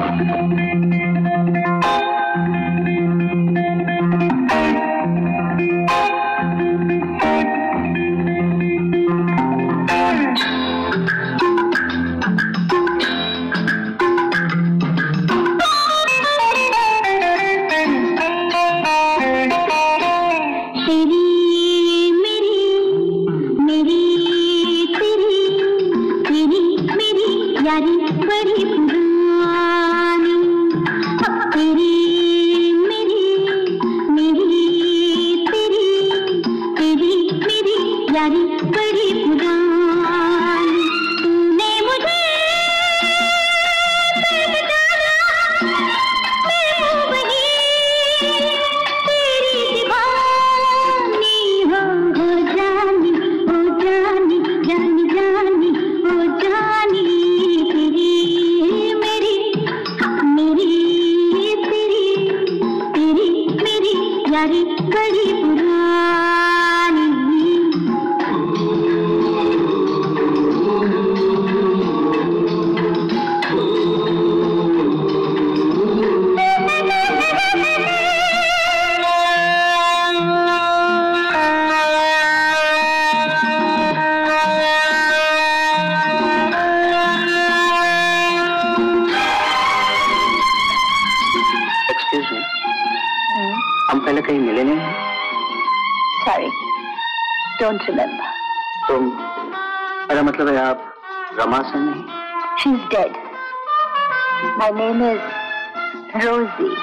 Don't remember. तुम, मेरा मतलब है आप रमा से नहीं? She's dead. My name is Rosie.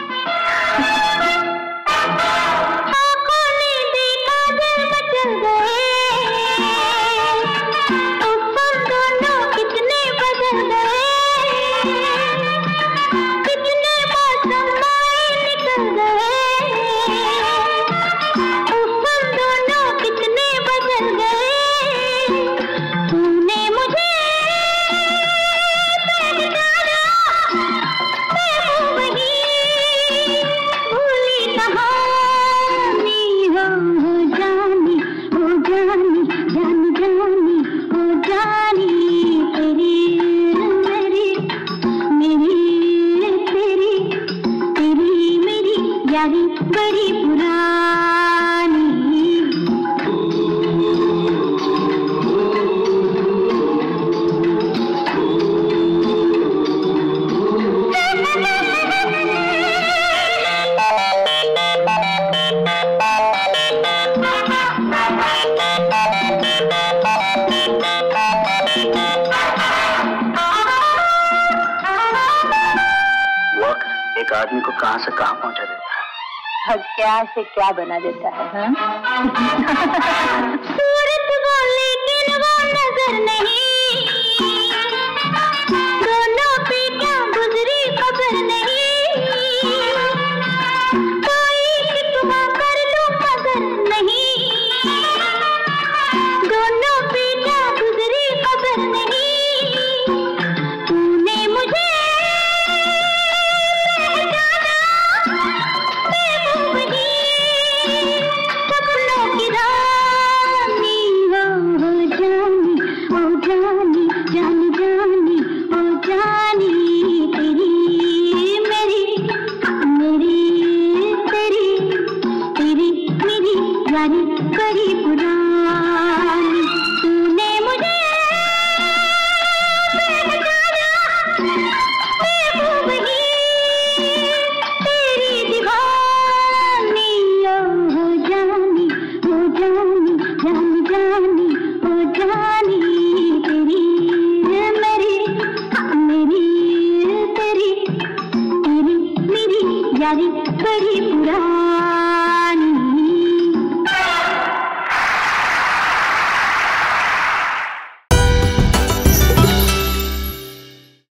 आँखों ने देखा दिल मचल गए, तुम दोनों कितने बदल गए, कितने मौसम आए निकल गए। बड़ी पुरानी वक्त एक आदमी को कहां से कहां पहुंचा देता है, क्या से क्या बना देता है, हाँ?